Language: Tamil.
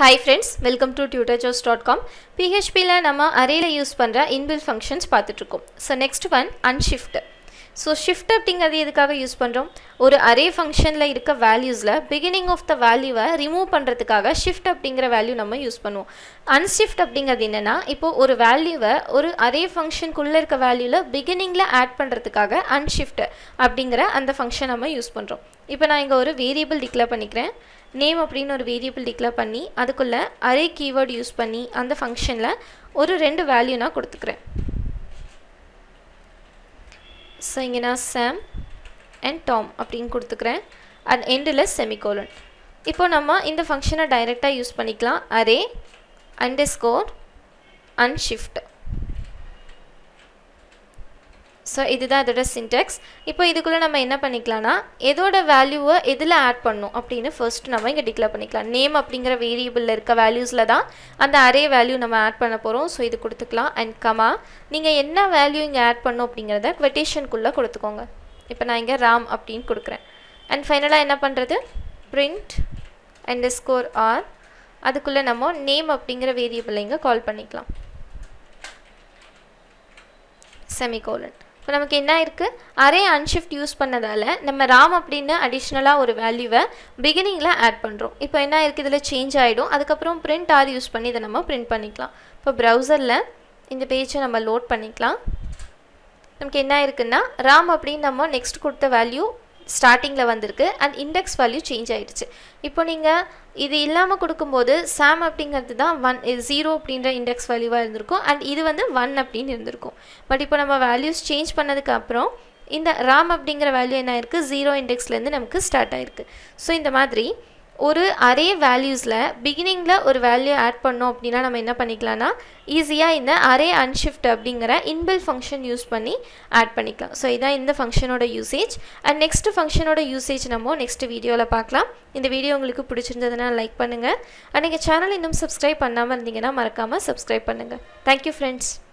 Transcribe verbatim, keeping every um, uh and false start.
Hi friends, welcome to tutor jobs dot com. P H P la nama array la use பண்ற inbuilt functions பார்த்துட்டுருக்கோம். So next one unshift. So shift அப்படிங்கிறது எதுக்காக யூஸ் பண்றோம்? ஒரு array functionல இருக்க valuesல beginning of the value-வை remove பண்றதுக்காக shift அப்படிங்கிற value நம்ம யூஸ் பண்ணுவோம். unshift அப்படிங்கிறது என்னன்னா இப்போ ஒரு value-வை ஒரு array function-குள்ள இருக்க value-ல beginning-ல add பண்றதுக்காக unshift அப்படிங்கிற அந்த function நம்ம யூஸ் பண்றோம். இப்போ நான் இங்க ஒரு variable declare பண்ணிக்கிறேன். name அப்படின ஒரு variable declare பண்ணி அதுக்குள்ள array keyword யூஸ் பண்ணி அந்த ஃபங்க்ஷன்ல ஒரு ரெண்டு வேல்யூ நான் கொடுத்துக்கிறேன். சோ இங்க நான் sam and tom அப்படினு கொடுத்துக்கிறேன். and endல semicolon. இப்போ நம்ம இந்த ஃபங்க்ஷனை டைரக்ட்டா யூஸ் பண்ணிக்கலாம். array underscore unshift. So இதுதான் அதோட syntax. இப்போ இதுக்குள்ள நம்ம என்ன பண்ணிக்கலாம்னா எதோட வேல்யூவை எதில ஆட் பண்ணனும் அப்படினு ஃபர்ஸ்ட் நம்ம இங்க டிக்ளேர் பண்ணிக்கலாம். நேம் அப்படிங்கற வேரியபிள்ல இருக்க வேல்யூஸ்ல தான் அந்த அரே வேல்யூ நம்ம ஆட் பண்ண போறோம். சோ இது கொடுத்துக்கலாம் and comma நீங்க என்ன வேல்யூ இங்க ஆட் பண்ணனும் அப்படிங்கறத quotation குள்ள கொடுத்துக்கோங்க. இப்போ நான் இங்க ram அப்படினு கொடுக்கிறேன். and ஃபைனலா என்ன பண்றது print underscore r அதுக்குள்ள நம்ம நேம் அப்படிங்கற வேரியபிளை இங்க கால் பண்ணிக்கலாம். semicolon. இப்போ நமக்கு என்ன இருக்கு array unshift யூஸ் பண்ணதால நம்ம ram அப்படின அடிஷனலா ஒரு வேல்யூவை beginningல ஆட் பண்றோம். இப்போ என்ன இருக்கு இதல சேஞ்ச் ஆயிடும். அதுக்கு அப்புறம் print r யூஸ் பண்ணி இத நம்ம print பண்ணிக்கலாம். இப்போ browserல இந்த பேஜை நம்ம லோட் பண்ணிக்கலாம். நமக்கு என்ன இருக்குன்னா ram அப்படின நம்ம நெக்ஸ்ட் கொடுத்த வேல்யூ ஸ்டார்டிங்ல வந்திருக்கு and index value சேஞ்ச் ஆயிடுச்சு. இப்போ நீங்க இது இல்லாம கொடுக்கும்போது sam அப்படிங்கிறது தான் one zero அப்படிங்கற இன்டெக்ஸ் வேல்யூவா இருந்திருக்கும் and இது வந்து one அப்படினு இருந்திருக்கும். பட் இப்போ நம்ம வேல்யூஸ் சேஞ்ச் பண்ணதுக்கு அப்புறம் இந்த ram அப்படிங்கற வேல்யூ என்ன இருக்கு zero இன்டெக்ஸ்ல இருந்து நமக்கு ஸ்டார்ட் ஆயிருக்கு. சோ இந்த மாதிரி ஒரு array valuesல beginningல ஒரு வேல்யூ ஆட் பண்ணோம் அப்படினா நம்ம என்ன பண்ணிக்கலாம்னா ஈஸியா இந்த array unshift அப்படிங்கற inbuilt function யூஸ் பண்ணி ஆட் பண்ணிக்கலாம். சோ இதான் இந்த ஃபங்க்ஷனோட யூசேஜ் and next ஃபங்க்ஷனோட யூசேஜ் நம்ம next வீடியோல பார்க்கலாம். இந்த வீடியோ உங்களுக்கு பிடிச்சிருந்ததுனா லைக் பண்ணுங்க and எங்க சேனலை இன்னும் subscribe பண்ணாம இருந்தீங்கனா மறக்காம subscribe பண்ணுங்க. Thank you friends.